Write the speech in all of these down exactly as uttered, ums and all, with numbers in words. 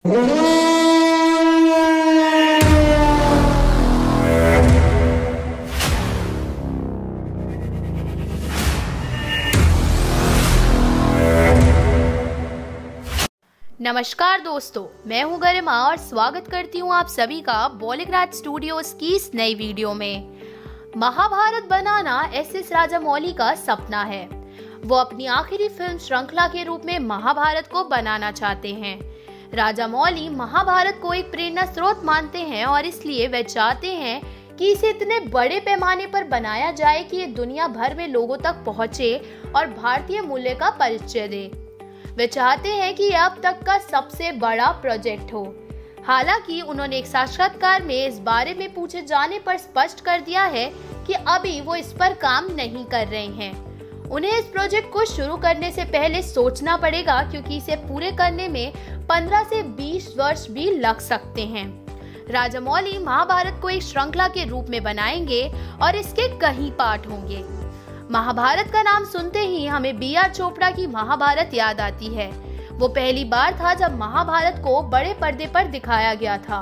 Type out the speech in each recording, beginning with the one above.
नमस्कार दोस्तों, मैं हूं गरिमा और स्वागत करती हूं आप सभी का बॉलीग्राज स्टूडियोज की इस नई वीडियो में। महाभारत बनाना एस एस राजामौली का सपना है। वो अपनी आखिरी फिल्म श्रृंखला के रूप में महाभारत को बनाना चाहते हैं। राजामौली महाभारत को एक प्रेरणा स्रोत मानते हैं और इसलिए वे चाहते हैं कि इसे इतने बड़े पैमाने पर बनाया जाए कि ये दुनिया भर में लोगों तक पहुंचे और भारतीय मूल्य का परिचय दे। वे चाहते हैं कि यह अब तक का सबसे बड़ा प्रोजेक्ट हो। हालांकि उन्होंने एक साक्षात्कार में इस बारे में पूछे जाने पर स्पष्ट कर दिया है कि अभी वो इस पर काम नहीं कर रहे हैं। उन्हें इस प्रोजेक्ट को शुरू करने से पहले सोचना पड़ेगा, क्योंकि इसे पूरे करने में पंद्रह से बीस वर्ष भी लग सकते हैं। राजामौली महाभारत को एक श्रृंखला के रूप में बनाएंगे और इसके कई पार्ट होंगे। महाभारत का नाम सुनते ही हमें बी आर चोपड़ा की महाभारत याद आती है। वो पहली बार था जब महाभारत को बड़े पर्दे पर दिखाया गया था।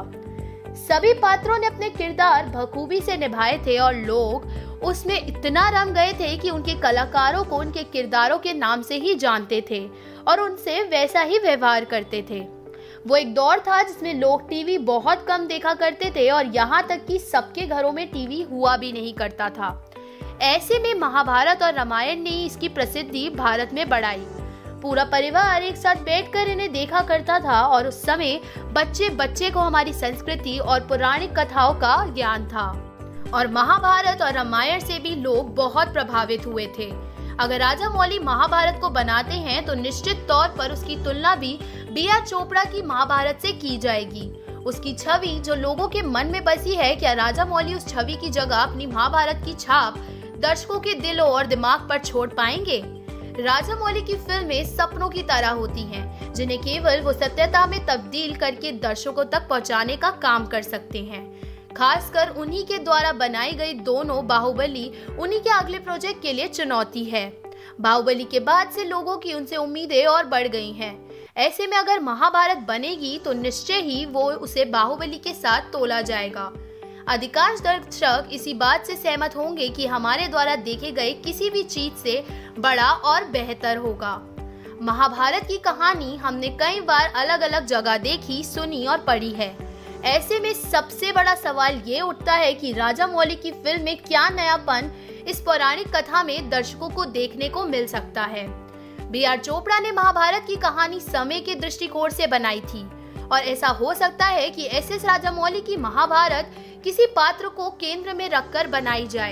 सभी पात्रों ने अपने किरदार बखूबी से निभाए थे और लोग उसमें इतना रम गए थे कि उनके कलाकारों को उनके किरदारों के नाम से ही जानते थे और उनसे वैसा ही व्यवहार करते थे। वो एक दौर था जिसमें लोग टीवी बहुत कम देखा करते थे और यहाँ तक कि सबके घरों में टीवी हुआ भी नहीं करता था। ऐसे में महाभारत और रामायण ने इसकी प्रसिद्धि भारत में बढ़ाई। पूरा परिवार एक साथ बैठकर इन्हें देखा करता था और उस समय बच्चे बच्चे को हमारी संस्कृति और पौराणिक कथाओं का ज्ञान था और महाभारत और रामायण से भी लोग बहुत प्रभावित हुए थे। अगर राजामौली महाभारत को बनाते हैं तो निश्चित तौर पर उसकी तुलना भी बी आर चोपड़ा की महाभारत से की जाएगी। उसकी छवि जो लोगों के मन में बसी है, क्या राजामौली उस छवि की जगह अपनी महाभारत की छाप दर्शकों के दिलों और दिमाग पर छोड़ पाएंगे? राजामौली की फिल्में सपनों की तरह होती हैं, जिन्हें केवल वो सत्यता में तब्दील करके दर्शकों तक पहुंचाने का काम कर सकते हैं। खासकर उन्हीं के द्वारा बनाई गई दोनों बाहुबली उन्हीं के अगले प्रोजेक्ट के लिए चुनौती है। बाहुबली के बाद से लोगों की उनसे उम्मीदें और बढ़ गई हैं। ऐसे में अगर महाभारत बनेगी तो निश्चय ही वो उसे बाहुबली के साथ तोला जाएगा। अधिकांश दर्शक इसी बात से सहमत होंगे कि हमारे द्वारा देखे गए किसी भी चीज से बड़ा और बेहतर होगा। महाभारत की कहानी हमने कई बार अलग अलग जगह देखी, सुनी और पढ़ी है। ऐसे में सबसे बड़ा सवाल ये उठता है कि राजामौली की फिल्म में क्या नयापन इस पौराणिक कथा में दर्शकों को देखने को मिल सकता है। बी आर चोपड़ा ने महाभारत की कहानी समय के दृष्टिकोण से बनाई थी और ऐसा हो सकता है कि एस एस राजामौली की महाभारत किसी पात्र को केंद्र में रखकर बनाई जाए।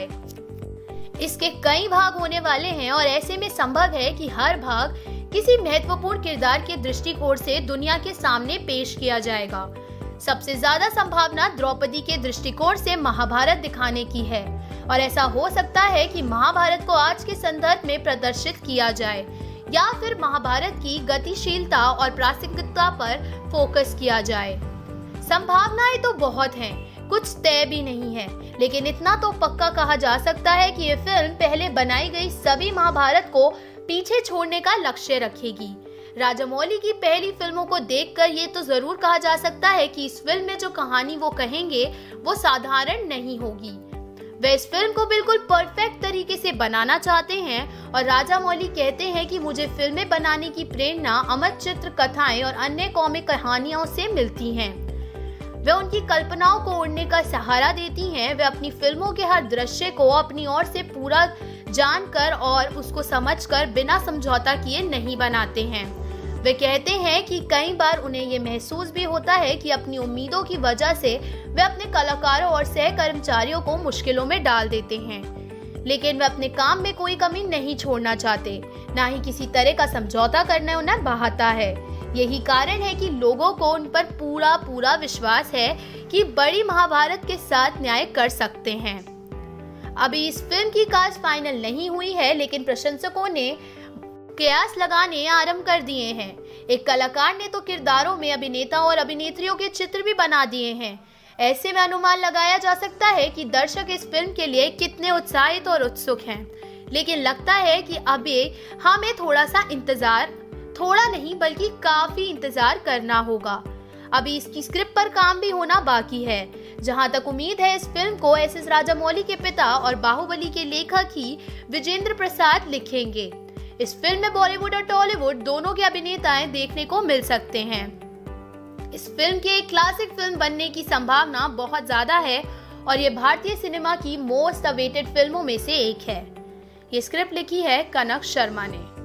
इसके कई भाग होने वाले हैं और ऐसे में संभव है कि हर भाग किसी महत्वपूर्ण किरदार के दृष्टिकोण से दुनिया के सामने पेश किया जाएगा। सबसे ज्यादा संभावना द्रौपदी के दृष्टिकोण से महाभारत दिखाने की है और ऐसा हो सकता है कि महाभारत को आज के संदर्भ में प्रदर्शित किया जाए या फिर महाभारत की गतिशीलता और प्रासंगिकता पर फोकस किया जाए। संभावनाएं तो बहुत हैं, कुछ तय भी नहीं है, लेकिन इतना तो पक्का कहा जा सकता है कि ये फिल्म पहले बनाई गई सभी महाभारत को पीछे छोड़ने का लक्ष्य रखेगी। राजामौली की पहली फिल्मों को देखकर ये तो जरूर कहा जा सकता है कि इस फिल्म में जो कहानी वो कहेंगे वो साधारण नहीं होगी। वे इस फिल्म को बिल्कुल परफेक्ट तरीके से बनाना चाहते हैं और राजामौली कहते हैं कि मुझे फिल्में बनाने की प्रेरणा अमर चित्र कथाएं और अन्य कॉमिक कहानियों से मिलती हैं। वे उनकी कल्पनाओं को उड़ने का सहारा देती हैं। वे अपनी फिल्मों के हर दृश्य को अपनी ओर से पूरा जानकर और उसको समझकर बिना समझौता किए नहीं बनाते हैं। वे कहते हैं कि कई बार उन्हें ये महसूस भी होता है कि अपनी उम्मीदों की वजह से वे अपने कलाकारों और सहकर्मचारियों को मुश्किलों में डाल देते हैं, लेकिन वे अपने काम में कोई कमी नहीं छोड़ना चाहते, ना ही किसी तरह का समझौता करना उन्हें बहाता है। यही कारण है कि लोगों को उन पर पूरा पूरा विश्वास है कि बड़ी महाभारत के साथ न्याय कर सकते हैं। अभी इस फिल्म की कास्ट फाइनल नहीं हुई है, लेकिन प्रशंसकों ने कयास लगाने आरंभ कर दिए हैं। एक कलाकार ने तो किरदारों में अभिनेता और अभिनेत्रियों के चित्र भी बना दिए हैं। ऐसे में अनुमान लगाया जा सकता है कि दर्शक इस फिल्म के लिए कितने उत्साहित और उत्सुक हैं। लेकिन लगता है कि अभी हमें थोड़ा सा इंतजार, थोड़ा नहीं बल्कि काफी इंतजार करना होगा। अभी इसकी स्क्रिप्ट पर काम भी होना बाकी है। जहां तक उम्मीद है, इस फिल्म को एस एस राजामौली के पिता और बाहुबली के लेखक ही विजेंद्र प्रसाद लिखेंगे। इस फिल्म में बॉलीवुड और टॉलीवुड दोनों के अभिनेताएं देखने को मिल सकते हैं। इस फिल्म के एक क्लासिक फिल्म बनने की संभावना बहुत ज्यादा है और ये भारतीय सिनेमा की मोस्ट अवेटेड फिल्मों में से एक है। ये स्क्रिप्ट लिखी है कनक शर्मा ने।